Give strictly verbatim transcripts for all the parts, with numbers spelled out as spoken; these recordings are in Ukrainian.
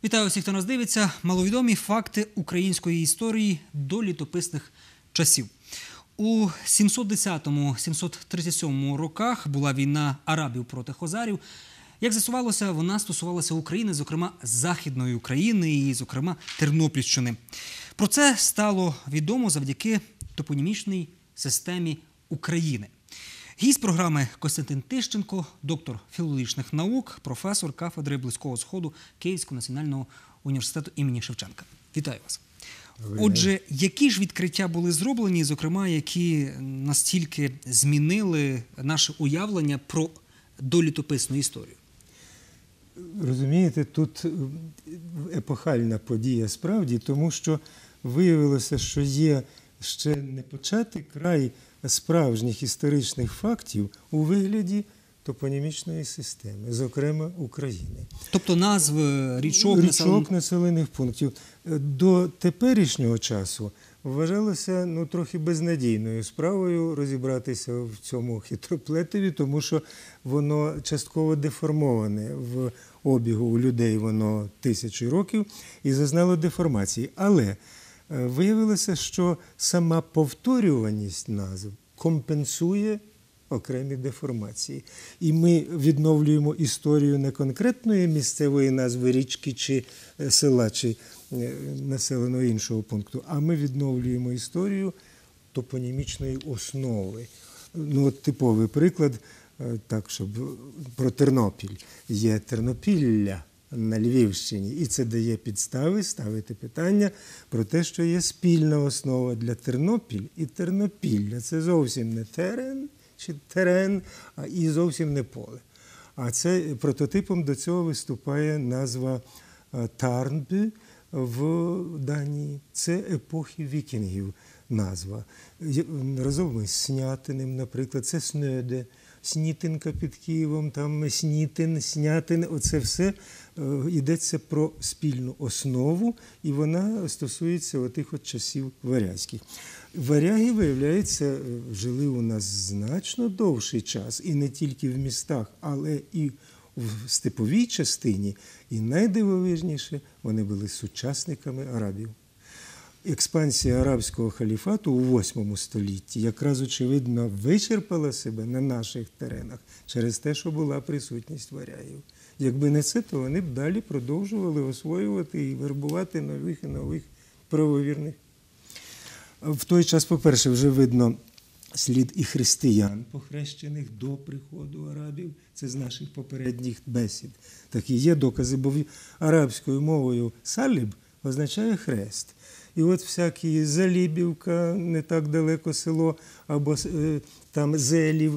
Вітаю всіх, хто нас дивиться. Маловідомі факти української історії до літописних часів. У сімсот десятому - сімсот тридцять сьомому роках була війна арабів проти хозарів. Як з'ясувалося, вона стосувалася України, зокрема Західної України і, зокрема, Тернопільщини. Про це стало відомо завдяки топонімічній системі України. Гість програми Костянтин Тищенко, доктор філологічних наук, професор кафедри Близького Сходу Київського національного університету імені Шевченка. Вітаю вас. Отже, які ж відкриття були зроблені, зокрема, які настільки змінили наше уявлення про долітописну історію? Розумієте, тут епохальна подія справді, тому що виявилося, що є ще не початий край справжніх історичних фактів у вигляді топонімічної системи, зокрема України. Тобто назви річок, річок населених... населених пунктів. До теперішнього часу вважалося ну, трохи безнадійною справою розібратися в цьому хитроплетеві, тому що воно частково деформоване в обігу у людей, воно тисячі років і зазнало деформації. Але виявилося, що сама повторюваність назв компенсує окремі деформації. І ми відновлюємо історію не конкретної місцевої назви річки чи села, чи населеного іншого пункту, а ми відновлюємо історію топонімічної основи. Ну, от типовий приклад, так, щоб про Тернопіль. Є Тернопілля на Львівщині, і це дає підстави ставити питання про те, що є спільна основа для Тернопіль і Тернопілля. Це зовсім не терен чи терен, а і зовсім не поле. А це прототипом до цього виступає назва Тарнбю в Данії. Це епохи вікінгів назва. Разом із Снятиним, наприклад, це Снöde, Снітинка під Києвом, там Снітин, Снятин. Оце все йдеться про спільну основу, і вона стосується отих от часів варязьких. Варяги, виявляється, жили у нас значно довший час, і не тільки в містах, але і в степовій частині. І найдивовижніше, вони були сучасниками арабів. Експансія арабського халіфату у восьмому столітті якраз, очевидно, вичерпала себе на наших теренах через те, що була присутність варягів. Якби не це, то вони б далі продовжували освоювати і вербувати нових і нових правовірних. В той час, по-перше, вже видно слід і християн, похрещених до приходу арабів. Це з наших попередніх бесід. Такі є докази, бо арабською мовою «саліб» означає хрест. І от всякі Залібівка, не так далеко село, або е, там Зелів,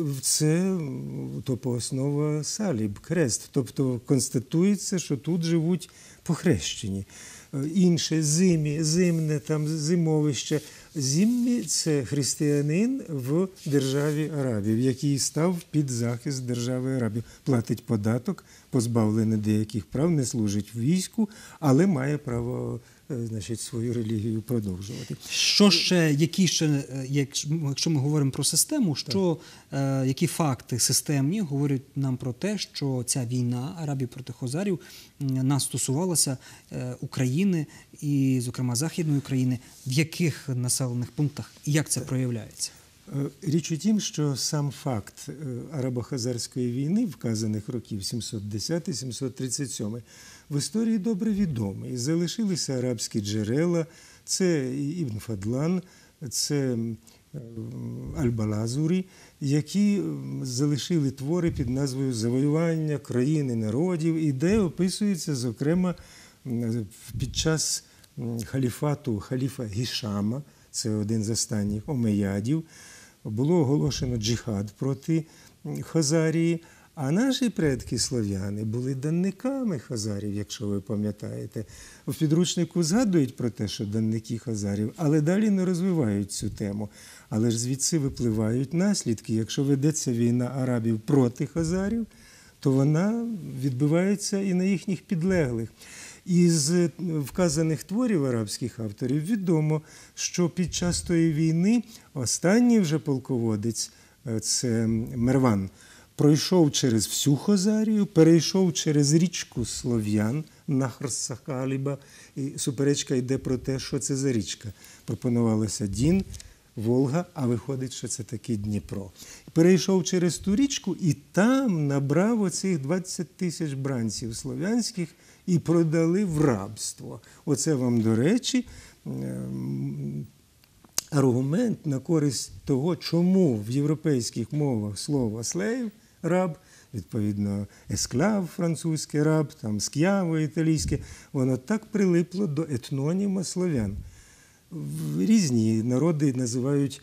це топооснова Саліб, хрест. Тобто констатується, що тут живуть похрещені. Інше зимі, зимне, там зимовище. Зиммі – це християнин в державі арабів, який став під захист держави арабів. Платить податок, позбавлений деяких прав, не служить в війську, але має право, значить, свою релігію продовжувати. Що ще, які ще, якщо ми говоримо про систему, що, е, які факти системні говорять нам про те, що ця війна арабів проти хозарів нас стосувалася е, України і, зокрема, Західної України, в яких населених пунктах і як це проявляється? Річ у тім, що сам факт арабо-хазарської війни, вказаних років сімсот десятий - сімсот тридцять сьомий, в історії добре відомий. Залишилися арабські джерела, це Ібн Фадлан, це Аль-Балазурі, які залишили твори під назвою «Завоювання країн і народів», і де описується, зокрема, під час халіфату халіфа Гішама, це один з останніх омеядів, було оголошено джихад проти Хазарії, а наші предки слов'яни були данниками хазарів, якщо ви пам'ятаєте. В підручнику згадують про те, що данники хазарів, але далі не розвивають цю тему. Але ж звідси випливають наслідки. Якщо ведеться війна арабів проти хазарів, то вона відбивається і на їхніх підлеглих. Із вказаних творів арабських авторів відомо, що під час тої війни останній вже полководець, це Мерван, пройшов через всю Хозарію, перейшов через річку Слов'ян, Нахр Сахаліба, і суперечка йде про те, що це за річка. Пропонувалося Дін, Волга, а виходить, що це таки Дніпро. Перейшов через ту річку і там набрав оцих двадцять тисяч бранців слов'янських і продали в рабство. Оце вам, до речі, аргумент на користь того, чому в європейських мовах слово «слейв» – раб, відповідно, «есклав» – французький раб, там «ск'яво» – італійське, воно так прилипло до етноніма слов'ян. Різні народи називають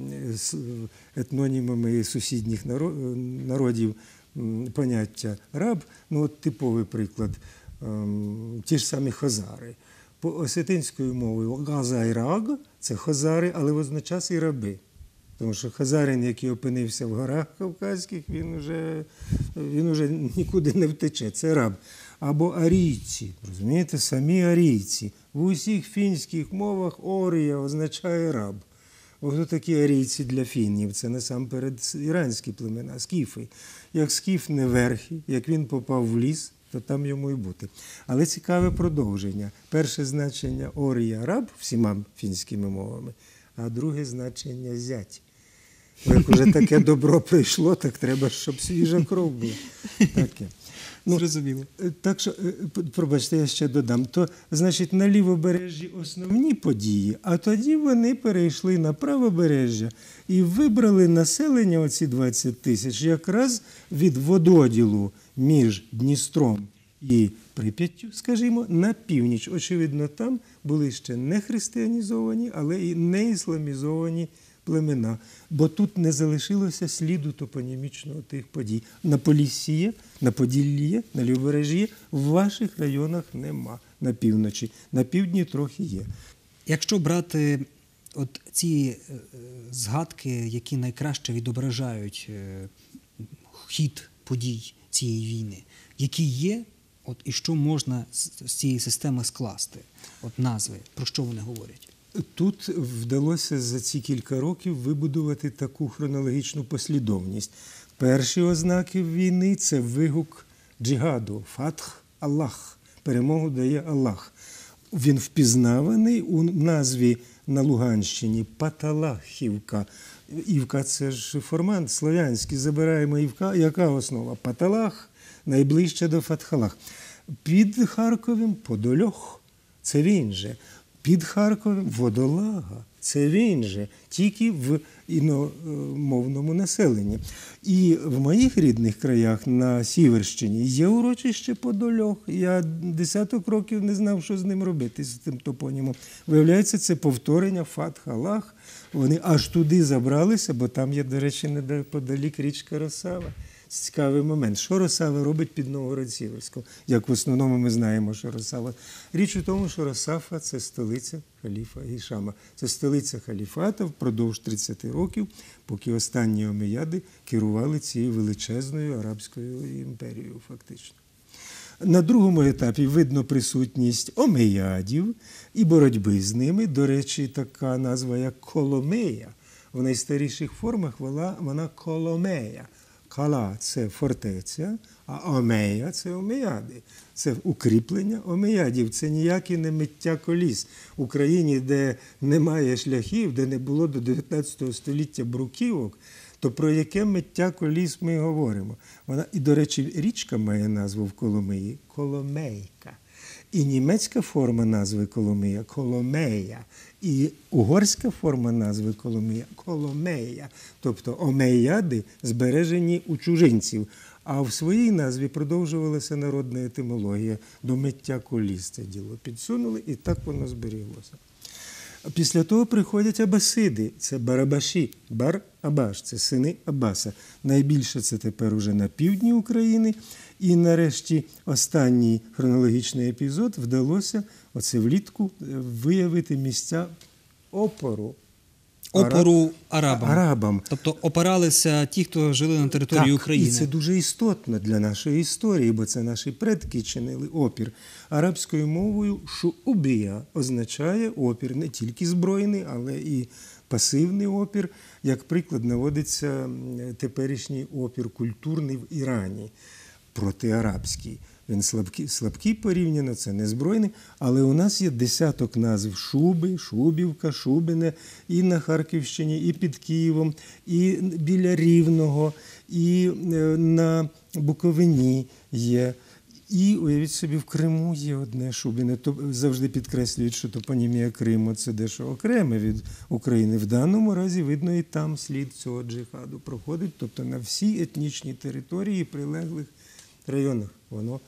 етнонімами сусідніх народів поняття «раб». Ну, от типовий приклад – ті ж самі хозари. По осетинською мовою «газайраг» – це хозари, але водночас і раби. Тому що хазарин, який опинився в горах кавказьких, він уже, він уже нікуди не втече, це раб. Або арійці, розумієте, самі арійці. В усіх фінських мовах орія означає раб. Ось такі арійці для фіннів, це насамперед іранські племена, скіфи. Як скіф не верхи, як він попав в ліс, то там йому і бути. Але цікаве продовження. Перше значення орія – раб всіма фінськими мовами, а друге значення – зять. Як уже таке добро прийшло, так треба, щоб свіжа кров була. Таке. Ну, зрозуміло. Так що, пробачте, я ще додам. То, значить, на лівобережжі основні події, а тоді вони перейшли на правобережжя і вибрали населення, оці двадцять тисяч, якраз від вододілу між Дністром і Прип'яттю, скажімо, на північ. Очевидно, там були ще не християнізовані, але і не ісламізовані племена, бо тут не залишилося сліду топонімічного тих подій. На Поліссі є, на Поділлі є, на Лівобережжі є, в ваших районах нема, на півночі, на півдні трохи є. Якщо брати от ці згадки, які найкраще відображають хід подій цієї війни, які є, от і що можна з цієї системи скласти, от назви, про що вони говорять? Тут вдалося за ці кілька років вибудувати таку хронологічну послідовність. Перші ознаки війни – це вигук джигаду, фатх, Аллах. Перемогу дає Аллах. Він впізнаваний у назві на Луганщині Паталахівка. Івка – це ж формант слов'янський, забираємо Івка. Яка основа? Паталах, найближче до Фатхалах. Під Харковом Подольох – це він же. Під Харковом Водолага – це він же, тільки в іномовному населенні. І в моїх рідних краях на Сіверщині є урочище Подольох. Я десяток років не знав, що з ним робити, з цим топонімом. Виявляється, це повторення Фатхалах. Вони аж туди забралися, бо там є, до речі, неподалік річка Росава. Цікавий момент. Що Росава робить під Новгород-Сіверськом? Як в основному ми знаємо, що Росава. Річ у тому, що Росафа – це столиця халіфа Гішама. Це столиця халіфата впродовж тридцяти років, поки останні омеяди керували цією величезною арабською імперією фактично. На другому етапі видно присутність омеядів і боротьби з ними. До речі, така назва, як Коломея. В найстаріших формах вона, вона Коломея. Кала – це фортеця, а омея – це омеяди. Це укріплення омеядів. Це ніякі не миття коліс. В Україні, де немає шляхів, де не було до дев'ятнадцятого століття бруківок, то про яке миття коліс ми говоримо? Вона, і, до речі, річка має назву в Коломиї – Коломейка. І німецька форма назви Коломия – Коломея. І угорська форма назви Коломия – Коломея. Тобто омеяди збережені у чужинців. А в своїй назві продовжувалася народна етимологія. До миття коліс це діло підсунули, і так воно зберіглося. Після того приходять абасиди, це барабаші, бар-абаш, це сини Аббаса. Найбільше це тепер уже на півдні України. І нарешті останній хронологічний епізод вдалося оце влітку виявити місця опору. Опору арабам. арабам. Тобто опиралися ті, хто жили на території так, України. І це дуже істотно для нашої історії, бо це наші предки чинили опір. Арабською мовою шуубія означає опір не тільки збройний, але і пасивний опір. Як приклад наводиться теперішній опір культурний в Ірані протиарабський. Він слабкий, слабкий порівняно, це не збройний, але у нас є десяток назв: Шуби, Шубівка, Шубине, і на Харківщині, і під Києвом, і біля Рівного, і на Буковині є. І, уявіть собі, в Криму є одне Шубине. То завжди підкреслюють, що топонімія Криму – це дещо окреме від України. В даному разі, видно, і там слід цього джихаду проходить, тобто на всій етнічній території прилеглих районах воно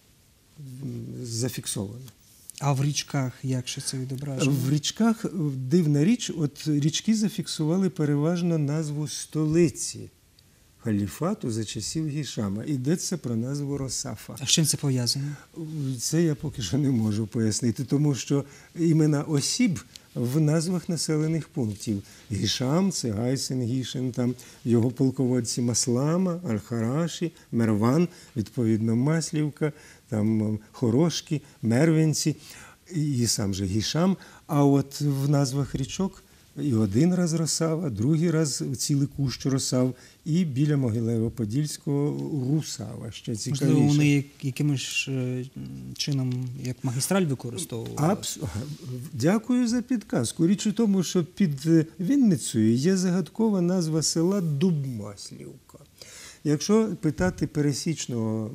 зафіксовано. А в річках як ще це відображено? В річках дивна річ, от річки зафіксували переважно назву столиці халіфату за часів Гішама. Йдеться про назву Росафа. А з чим це пов'язано? Це я поки що не можу пояснити, тому що імена осіб в назвах населених пунктів. Гішам – це Гайсен, Гішин, там його полководці Маслама, Аль-Хараші, Мерван, відповідно Маслівка, там Хорошки, Мервенці і сам же Гішам. А от в назвах річок і один раз Росава, другий раз цілий кущ Росав, і біля Могилево-Подільського Русава, ще цікавіше. Можливо, вони якимось чином як магістраль використовували? Абс... Дякую за підказку. Річ у тому, що під Вінницею є загадкова назва села Дубмаслівка. Якщо питати пересічного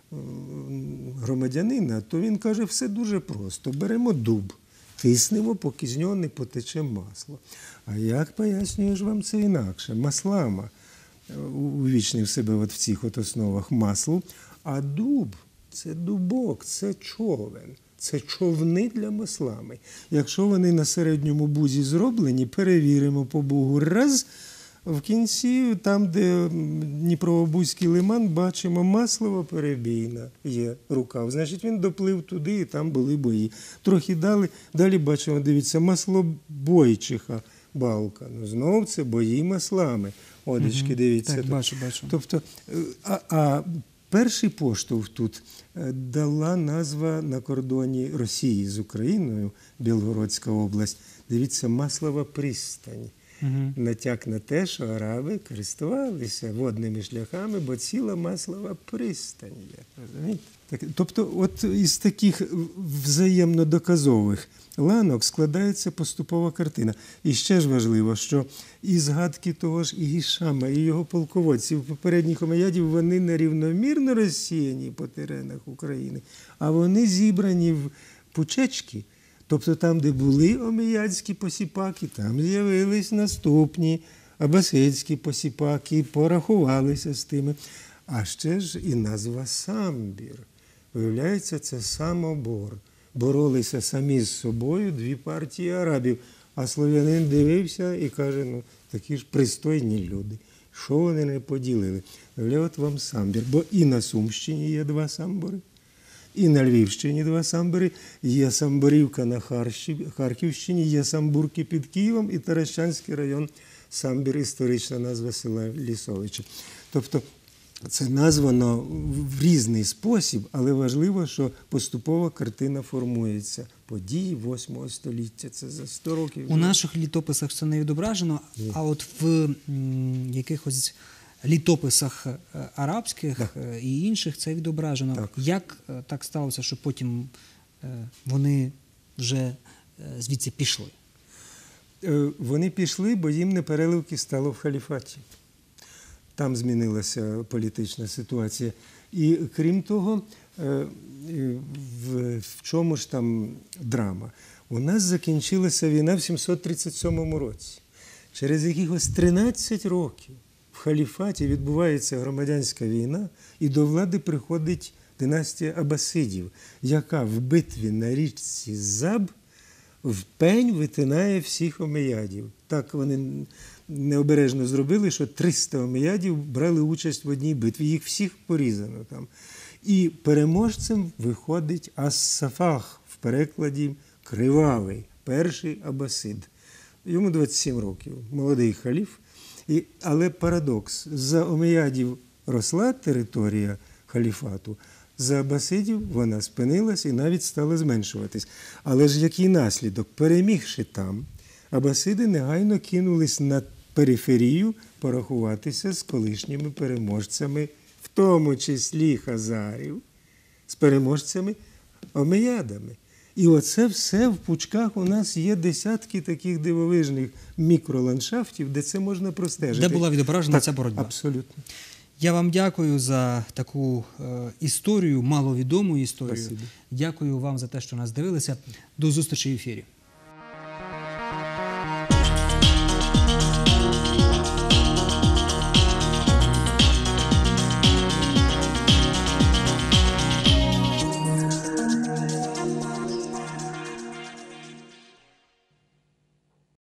громадянина, то він каже, все дуже просто. Беремо дуб, тиснемо, поки з нього не потече масло. А як пояснюєш вам це інакше? Маслама увічнив себе от в цих от основах маслу, а дуб – це дубок, це човен, це човни для маслами. Якщо вони на середньому бузі зроблені, перевіримо по Богу раз, в кінці, там, де Дніпровобузький лиман, бачимо Маслова перебійна є рукав. Значить, він доплив туди, і там були бої. Трохи далі, далі бачимо, дивіться, Маслобойчиха балка. Ну, знову це бої маслами. Одечки, дивіться. Так, бачу, бачу. Тобто, а, а перший поштовх тут дала назва на кордоні Росії з Україною, Білгородська область. Дивіться, Маслова пристань. Угу. Натяк на те, що араби користувалися водними шляхами, бо ціла Маслова пристань є. Розумієте? Так, тобто, от із таких взаємно доказових ланок складається поступова картина. І ще ж важливо, що і згадки того ж і Гішама, і його полководців, попередніх омеядів, вони нерівномірно розсіяні по теренах України, а вони зібрані в пучечки. Тобто там, де були омеядські посіпаки, там з'явились наступні абасидські посіпаки, порахувалися з тими. А ще ж і назва Самбір. Виявляється, це самобор. Боролися самі з собою дві партії арабів. А слов'янин дивився і каже, ну, такі ж пристойні люди. Що вони не поділили? Виявляється, от вам Самбір. Бо і на Сумщині є два самбори. І на Львівщині два самбори, є Самборівка на Харківщині, є Самбурки під Києвом і Таращанський район, Самбір, історична назва села Лісовичі. Тобто це названо в різний спосіб, але важливо, що поступова картина формується. Події восьмого століття, це за сто років. У наших літописах це не відображено, Ні. а от в м, якихось літописах арабських так. і інших це відображено. Так. Як так сталося, що потім вони вже звідси пішли? Вони пішли, бо їм непереливки стало в халіфаті. Там змінилася політична ситуація. І крім того, в, в чому ж там драма? У нас закінчилася війна в сімсот тридцять сьомому році. Через якихось тринадцять років в халіфаті відбувається громадянська війна, і до влади приходить династія Абасидів, яка в битві на річці Заб в пень витинає всіх омеядів. Так вони необережно зробили, що триста омеядів брали участь в одній битві. Їх всіх порізано там. І переможцем виходить Ас-Сафах, в перекладі «кривавий», перший Абасид. Йому двадцять сім років, молодий халіф. І, але парадокс, за омеядів росла територія халіфату, за абасидів вона спинилась і навіть стала зменшуватись. Але ж який наслідок? Перемігши там, абасиди негайно кинулись на периферію порахуватися з колишніми переможцями, в тому числі хазарів, з переможцями омеядами. І оце все в Пучках у нас є десятки таких дивовижних мікроландшафтів, де це можна простежити. Де була відображена Так, ця боротьба. Абсолютно. Я вам дякую за таку е, історію, маловідому історію. Спасибі. Дякую вам за те, що нас дивилися. До зустрічі в ефірі.